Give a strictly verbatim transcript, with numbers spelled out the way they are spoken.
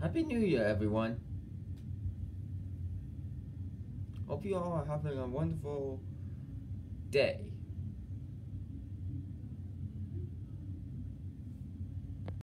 Happy New Year, everyone. Hope you all are having a wonderful day.